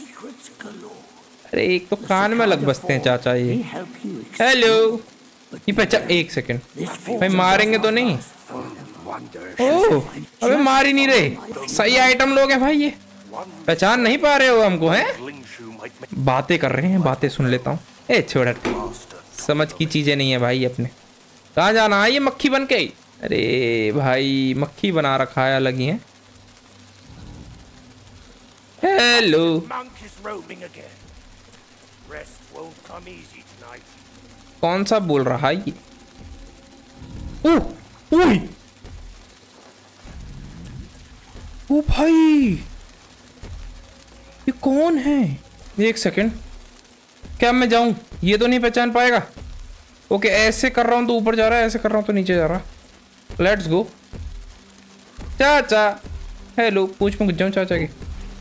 अरे एक तो कान में लग बसते हैं चाचा ये। हेलो ये पहचान, एक सेकेंड भाई मारेंगे तो नहीं? ओह अबे मार ही नहीं रहे, सही आइटम लोग हैं भाई, ये पहचान नहीं पा रहे हो हमको हैं? बातें कर रहे हैं, बातें सुन लेता हूँ। ए छोड़, समझ की चीजें नहीं है भाई अपने। कहाँ जाना है ये मक्खी बन के? अरे भाई मक्खी बना रखा है अलग ही है। हेलो कौन सा बोल रहा है ये? ओ भाई ये कौन है? एक सेकेंड, क्या मैं जाऊं? ये तो नहीं पहचान पाएगा। ओके ऐसे कर रहा हूं तो ऊपर जा रहा है, ऐसे कर रहा हूं तो नीचे जा रहा। Let's go. चाचा हेलो, पूछ में घुस जाऊं चाचा की।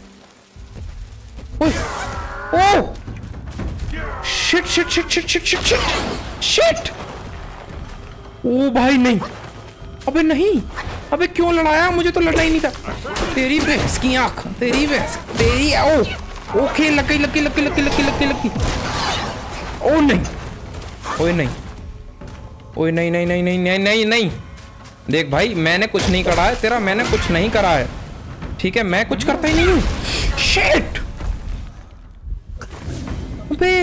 Oh shit shit shit shit shit shit shit shit. ओ भाई नहीं, अबे नहीं, अबे क्यों लड़ाया? मुझे तो लड़ना ही नहीं था। तेरी भैंस की आंख, तेरी भैंस, तेरी। ओ okay lucky lucky lucky lucky lucky lucky lucky. ओ नहीं, ओए नहीं, ओए नहीं नहीं नहीं नहीं नहीं नहीं नहीं। देख भाई मैंने कुछ नहीं करा है तेरा, मैंने कुछ नहीं करा है, ठीक है? मैं कुछ करता ही नहीं हूँ। शिट अबे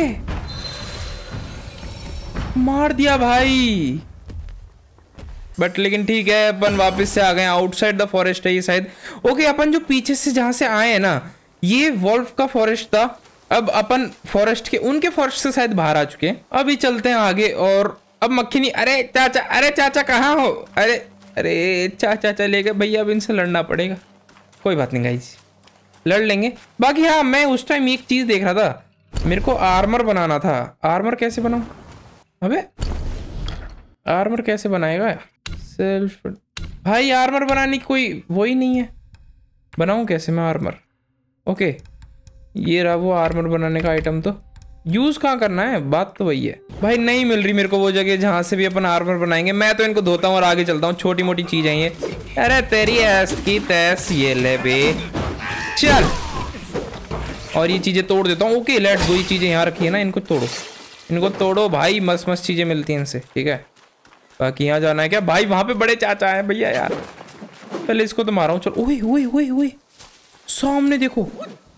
मार दिया भाई। बट लेकिन ठीक है, अपन वापस से आ गए। आउटसाइड द फॉरेस्ट है ये शायद। ओके अपन जो पीछे से जहां से आए हैं ना, ये वॉल्फ का फॉरेस्ट था। अब अपन फॉरेस्ट के, उनके फॉरेस्ट से शायद बाहर आ चुके हैं। अभी चलते हैं आगे और अब मक्खी नहीं। अरे चाचा कहाँ हो? अरे चाचा चले गए भैया, अब इनसे लड़ना पड़ेगा। कोई बात नहीं गाइस, लड़ लेंगे। बाकी हाँ, मैं उस टाइम एक चीज देख रहा था, मेरे को आर्मर बनाना था। आर्मर कैसे बनाऊं? अबे आर्मर कैसे बनाएगा? सेल्फ भाई, आर्मर बनाने की कोई वो ही नहीं है। बनाऊं कैसे मैं आर्मर? ओके, ये रहा वो आर्मर बनाने का आइटम। तो यूज कहाँ करना है? बात तो वही है भाई। नहीं मिल रही मेरे को वो जगह जहां से भी अपन आर्मर बनाएंगे। मैं तो इनको धोता हूँ और आगे चलता हूँ। छोटी मोटी चीजें ये। अरे तेरी ऐस की तैस, ये ले बे, चल। और ये चीजें तोड़ देता हूँ। Okay let's go. ये चीजें यहाँ रखी है ना, इनको तोड़ो, इनको तोड़ो भाई। मस्त मस्त चीजें मिलती हैं इनसे, ठीक है। बाकी यहाँ जाना है क्या भाई? वहां पे बड़े चाचा है भैया यार। पहले इसको तो मारा हूँ। चलो। ओए ओए ओए ओए, सामने देखो।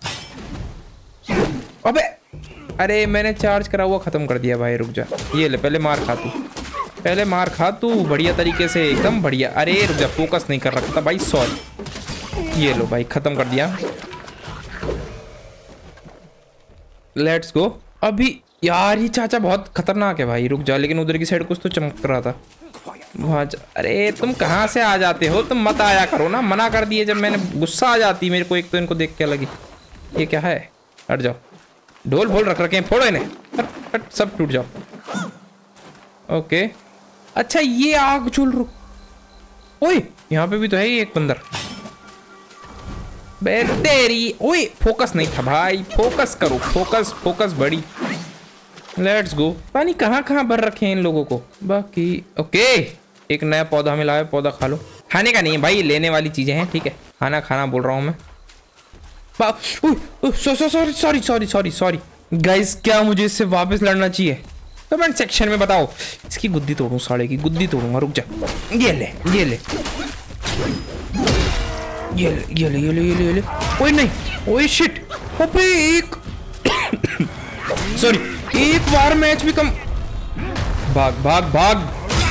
अबे अरे मैंने चार्ज करा हुआ खत्म कर दिया भाई। रुक जा, ये ले पहले मार खा तू, पहले मार खा तू बढ़िया तरीके से, एकदम बढ़िया। अरे रुक जा, फोकस नहीं कर रखा था भाई, सॉरी। ये लो भाई, खत्म कर दिया। Let's go. अभी यार ये चाचा बहुत खतरनाक है भाई। रुक जा, लेकिन उधर की साइड कुछ तो चमक रहा था वहां। अरे तुम कहाँ से आ जाते हो? तुम मत आया करो ना, मना कर दिए जब मैंने। गुस्सा आ जाती मेरे को एक तो इनको देख के लगी। ये क्या है? हट जाओ, ढोल भोल रख रखे हैं, फोड़ो इन्हें। हट हट, सब टूट जाओ। ओके अच्छा, ये आग चुल रो। ओए यहाँ पे भी तो है ये एक बंदर। बे तेरी, ओए फोकस नहीं था भाई, फोकस करो, फोकस फोकस बड़ी। Let's go. पानी कहाँ कहाँ भर रखे हैं इन लोगों को। बाकी ओके, एक नया पौधा मिला है, पौधा खा लो। खाने का नहीं है भाई, लेने वाली चीजें हैं, ठीक है। खाना खाना बोल रहा हूँ मैं। सॉरी गाइस, क्या मुझे इससे वापस लड़ना चाहिए? कमेंट सेक्शन में बताओ। इसकी गुद्दी तोड़ूं, साले की गुद्दी तोड़ूंगा। रुक जा, ये ले ये ले ये ले ये ले ये ले ये ले ये ले। ओए नहीं, ओए शिट। अबे एक सॉरी, एक बार मैच भी कम। भाग भाग भाग।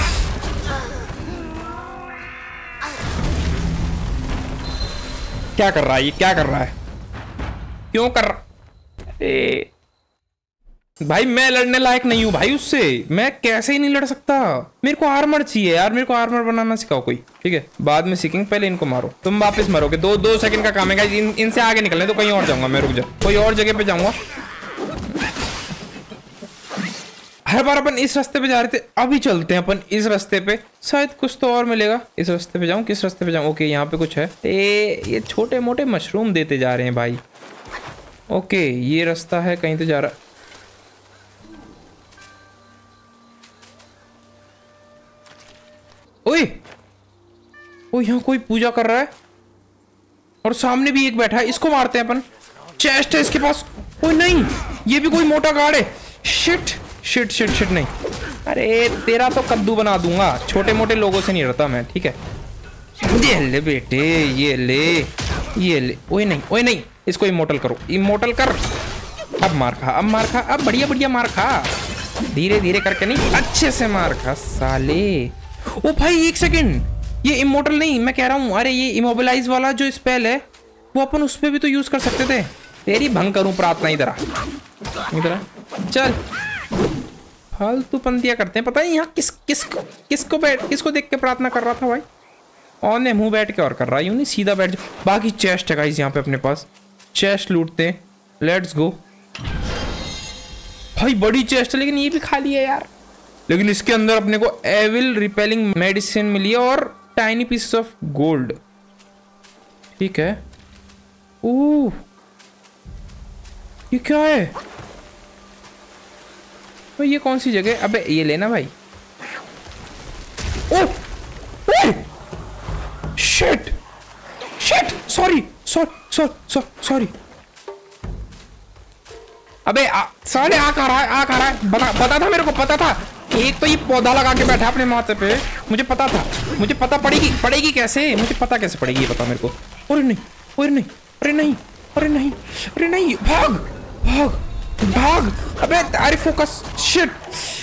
क्या कर रहा है ये? क्या कर रहा है? क्यों कर रहा? अरे भाई मैं लड़ने लायक नहीं हूं भाई उससे। मैं कैसे ही नहीं लड़ सकता। मेरे को आर्मर चाहिए यार, मेरे को आर्मर बनाना सिखाओ कोई, ठीक है। बाद में सीखेंगे, पहले इनको मारो। तुम वापस मरोगे। दो सेकंड का काम है। इनसे आगे निकलने तो कहीं और जाऊंगा मैं। रुक जा, कोई और जगह पे जाऊंगा। हर बार अपन इस रास्ते पे जा रहे थे, अभी चलते हैं अपन इस रास्ते पे, शायद कुछ तो और मिलेगा। इस रास्ते पे जाऊं? किस रास्ते पे जाऊं? ओके यहाँ पे कुछ है। ये छोटे मोटे मशरूम देते जा रहे हैं भाई। ओके ये रास्ता है, कहीं तो जा रहा। ओए ओ, यहाँ कोई पूजा कर रहा है और सामने भी एक बैठा है। इसको मारते हैं अपन। चेस्ट है इसके पास। ओए नहीं, ये भी कोई मोटा गार्ड है। शिट शिट शिट शिट, नहीं। अरे तेरा तो कद्दू बना दूंगा। छोटे मोटे लोगों से नहीं रहता मैं, ठीक है। ये ले बेटे, ये ले ये ले। ओए नहीं, ओए नहीं, इसको इमोर्टल करो, इमोर्टल कर। अब मार खा, अब मार खा, अब बढ़िया बढ़िया मार खा। धीरे धीरे करके नहीं, अच्छे से मार खा साले। ओ भाई एक सेकंड, ये इमोर्टल नहीं मैं कह रहा हूँ। अरे ये इमोबिलाइज वाला जो स्पेल है वो अपन उस पर भी तो यूज कर सकते थे। तेरी भंग करूं प्रार्थना। इधर इधर चल। फालतू पंतियां करते हैं। पता नहीं यहाँ किसको देख के प्रार्थना कर रहा था भाई। और ने मुंह बैठ के और कर रहा है, यूं नहीं सीधा बैठ। बाकी चेस्ट है गाइस यहाँ पे अपने पास। चेस्ट लूटते हैं। Let's go. भाई बड़ी चेस्ट है, लेकिन ये भी खाली है यार। लेकिन इसके अंदर अपने को एविल रिपेलिंग मेडिसिन मिली है और टाइनी पीसेस ऑफ गोल्ड, ठीक है। ओह ये क्या है भाई? ये कौन सी जगह? अबे ये लेना भाई। Oh shit shit, sorry sorry. अबे साले आ रहा है। पता था मेरे को, पता था। एक तो ये पौधा लगा के बैठा अपने माथे पे। मुझे पता था, मुझे पता पड़ेगी कैसे, मुझे पता कैसे पड़ेगी ये पता मेरे को। अरे नहीं, अरे नहीं, अरे नहीं, अरे नहीं, अरे नहीं, भाग भाग भाग। अबे अरे फोकस, शिट।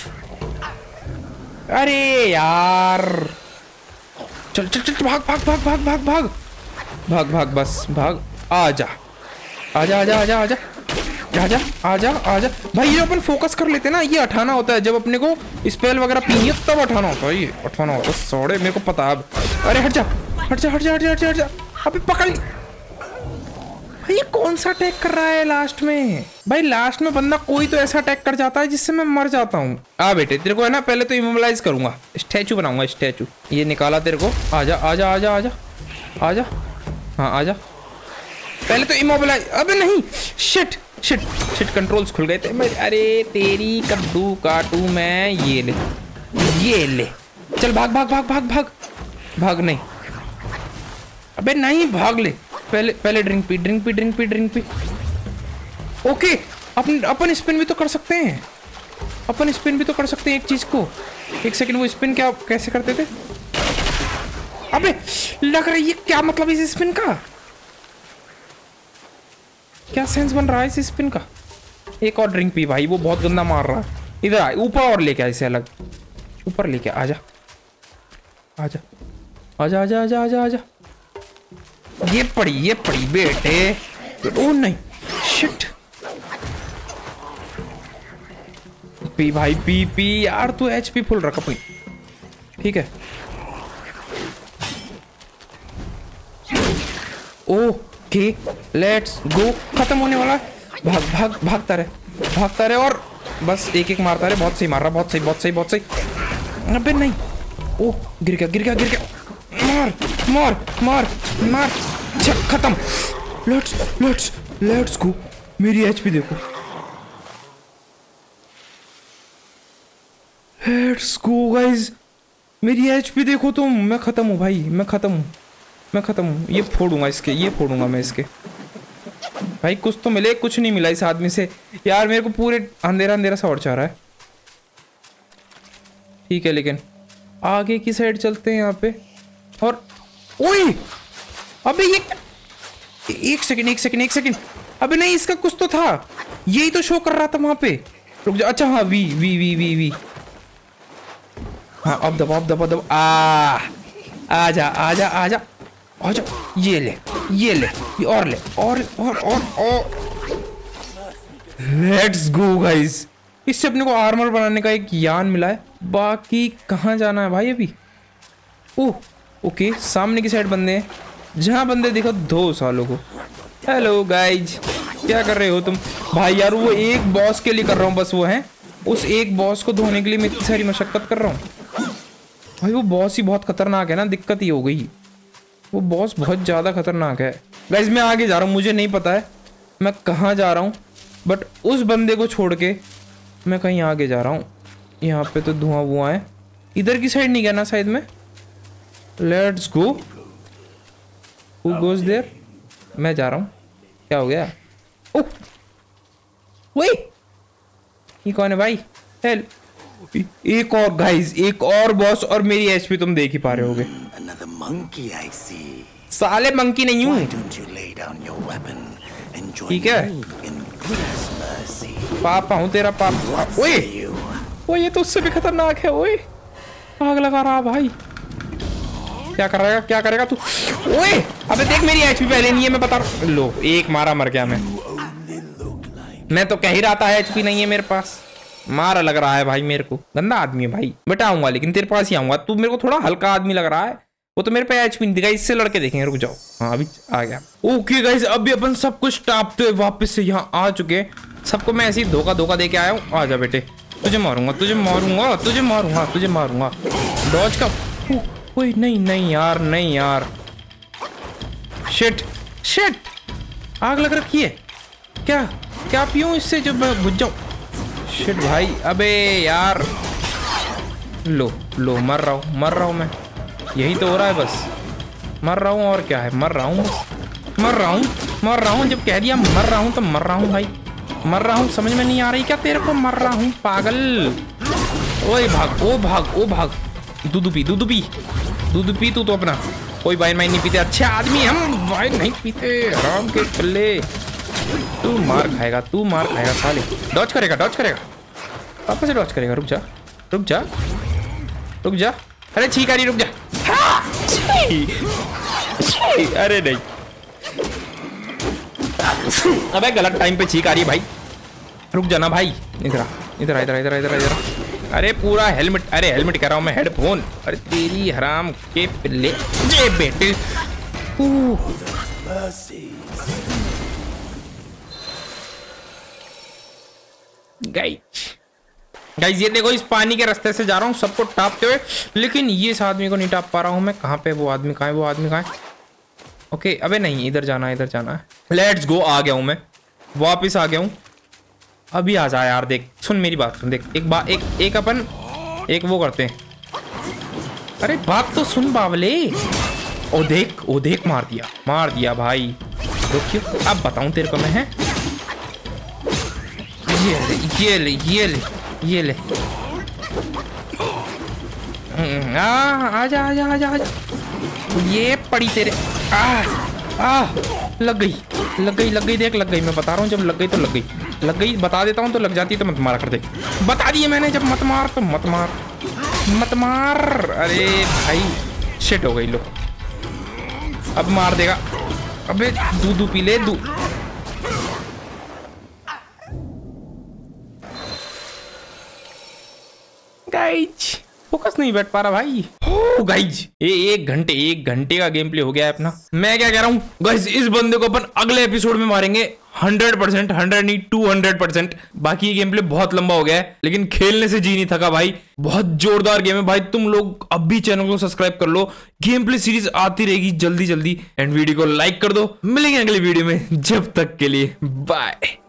अरे यार चल चल चल, भाग भाग भाग भाग भाग भाग भाग भाग, बस भाग। आजा आजा आजा आजा आजा। आजा आजा आजा भाई। ये अपन फोकस कर लेते ना, ये हटाना होता है जब अपने को स्पेल वगैरह पीनी है तब हटाना होता है, ये हटाना होता है। सौड़े मेरे को पता है अब। अरे हट जा हट जा हट जा हट जा हट जा हट जा। अबे पकड़ ली। ये कौन सा अटैक कर रहा है लास्ट में भाई? लास्ट में बंदा कोई तो ऐसा अटैक कर जाता है जिससे मैं मर जाता हूँ। आ बेटे तेरे को है ना, पहले तो इमोबलाइज करूंगा, स्टैचू बनाऊंगा स्टैचू। ये निकाला तेरे को, आजा आजा आजा आजा आजा। हाँ आजा, पहले तो इमोबलाइज। अबे नहीं, शिट शिट शिट, कंट्रोल्स खुल गए थे मेरे। अरे तेरी कद्दू काटू मैं। ये ले ये ले, चल भाग भाग भाग भाग भाग भाग। नहीं अबे नहीं, भाग ले। पहले ड्रिंक पी ड्रिंक पी ड्रिंक पी ड्रिंक पी। ओके, अपन स्पिन भी तो कर सकते हैं, अपन स्पिन भी तो कर सकते हैं एक चीज को। एक सेकंड, वो स्पिन क्या कैसे करते थे? अबे लग रहा है ये क्या मतलब इस स्पिन का? क्या सेंस बन रहा है इस स्पिन का? एक और ड्रिंक पी भाई, वो बहुत गंदा मार रहा है। इधर आ, ऊपर और लेके आ इसे, अलग ऊपर लेके आजा आजा आजा आजा आजा आजा आजा। ये पड़ी बेटे। ओ नहीं, शिट। पी भाई पी पी यार, तू एचपी फुल रख अपनी, ठीक है। Okay let's go. खत्म होने वाला है। भाग भाग भागता रहे और बस एक एक मारता रहे। बहुत सही मार रहा, बहुत सही बहुत सही बहुत सही। अबे नहीं, ओ गिर गया गिर गया गिर गया। मार मार मार मार, खत्म। Let's go. मेरी एचपी देखो, लेट्स गो गाइस। मेरी एचपी देखो तुम। मैं खत्म हूँ भाई, मैं खत्म हूँ। ये फोड़ूंगा इसके, ये फोड़ूंगा मैं इसके। भाई कुछ तो मिले, कुछ नहीं मिला इस आदमी से यार। मेरे को पूरे अंधेरा अंधेरा सा और चाह रहा है। ठीक है, लेकिन आगे की साइड चलते हैं यहाँ पे। और ओए अबे ये एक सेकंड। अबे नहीं, इसका कुछ तो था, यही तो शो कर रहा था वहां पे। रुक जा। अच्छा हाँ, वी। हाँ अब दबा। आजा आजा आजा आजा। ये ले ये और ले और लेट्स गो गाइस। इससे अपने को आर्मर बनाने का एक यान मिला है। बाकी कहाँ जाना है भाई अभी? ओह ओके, सामने की साइड बंदे हैं, जहाँ बंदे देखो 2 सालों को। हेलो गाइज, क्या कर रहे हो तुम? भाई यार वो एक बॉस के लिए कर रहा हूँ बस, वो है उस एक बॉस को धोने के लिए मैं इतनी सारी मशक्कत कर रहा हूँ। भाई वो बॉस ही बहुत खतरनाक है ना, दिक्कत ही हो गई। वो बॉस बहुत ज़्यादा खतरनाक है। गाइज मैं आगे जा रहा हूँ, मुझे नहीं पता है मैं कहाँ जा रहा हूँ, बट उस बंदे को छोड़ के मैं कहीं आगे जा रहा हूँ। यहाँ पे तो धुआं है। इधर की साइड नहीं गया ना शायद मैं। Let's go. Who goes there? मैं जा रहा हूँ। क्या हो गया? ओह वही, ये कौन है भाई? हेल एक और गाइस, एक और बॉस, और मेरी एचपी तुम देख ही पा रहे होगे। साले मंकी नहीं हूँ, ठीक है? पापा हूँ तेरा पापा। ओए ये तो उससे भी खतरनाक है। ओए आग लगा रहा भाई। क्या करेगा तू? ओए अबे देख, मेरी एचपी पहले नहीं है, मैं बता रहा हूँ। लो एक मारा, मर गया मैं तो कह ही रहा था एचपी नहीं है मेरे पास। मारा लग रहा है भाई मेरे को। गंदा आदमी है भाई। बेटा आऊंगा, लेकिन तेरे पास ही आऊंगा। तू मेरे को थोड़ा हल्का आदमी लग रहा है। वो तो मेरे पे एचपी नहीं दिखा, इससे लड़के देखेंगे। रुक जाओ। हाँ अभी आ गया। ओके गाइस, अभी अपन सब कुछ टापते हुए वापस से यहाँ आ चुके। सबको मैं ऐसे ही धोखा दे के आया हूँ। आ जा बेटे, तुझे मारूंगा। डॉज का। ओए नहीं यार। शिट आग लग रखी है। क्या पीऊं इससे जब मैं बुझ जाऊं? शिट भाई, अबे यार। लो मर रहा हूं मैं। यही तो हो रहा है बस, मर रहा हूं और क्या है। मर रहा हूं जब कह दिया मर रहा हूं तो मर रहा हूं भाई। मर रहा हूं, समझ में नहीं आ रही क्या तेरे को? मर रहा हूं पागल। ओए भाग। दूध पी तू तो अपना। कोई वाइन नहीं पीते, अच्छे आदमी हम वाइन नहीं पीते, आराम के पल्ले। तू मार खाएगा साले। डॉज करेगा पापा से डॉज करेगा। रुक जा। अरे छींक आ रही, रुक जा। अरे नहीं, अबे गलत टाइम पे छींक आ रही है भाई। रुक जाना भाई, इधर आ इधर आ इधर आ इधर आ इधर आ इधर आ। अरे पूरा हेलमेट, अरे हेलमेट कह रहा हूँ मैं, हेडफोन। अरे तेरी हराम के पिल्ले जे बेटे। गाइस ये देखो, इस पानी के रास्ते से जा रहा हूँ सबको टापते हुए, लेकिन ये इस आदमी को नहीं टाप पा रहा हूँ मैं। कहाँ पे वो आदमी, कहाँ है वो आदमी, कहाँ है? ओके अबे नहीं, इधर जाना है, इधर जाना है। लेट्स गो, आ गया हूँ मैं, वापस आ गया हूँ। अभी आ जा यार, देख सुन मेरी बात सुन, देख एक अपन एक वो करते हैं। अरे बात तो सुन बावले। ओ देख मार दिया भाई। रुकियो अब बताऊं तेरे को मैं, है ये ले आजा ये पड़ी तेरे। लग गई देख, लग गई। मैं बता रहा हूँ, जब लग गई बता देता हूँ तो लग जाती है, तो मत मारा कर। देख बता दिए मैंने, जब मत मार तो मत मार। अरे भाई शिट हो गई। लो अब मार देगा। अबे दूध पी ले। गाइज फोकस नहीं बैठ पा रहा भाई। गाइज एक घंटे का गेम प्ले हो गया है अपना। मैं क्या कह रहा हूँ गाइज, इस बंदे को अपन अगले एपिसोड में मारेंगे 100%, 100 नहीं 200%। बाकी ये गेम प्ले बहुत लंबा हो गया है, लेकिन खेलने से जी नहीं थका भाई। बहुत जोरदार गेम है भाई। तुम लोग अब भी चैनल को सब्सक्राइब कर लो, गेम प्ले सीरीज आती रहेगी जल्दी। एंड वीडियो को लाइक कर दो। मिलेंगे अगले वीडियो में, जब तक के लिए बाय।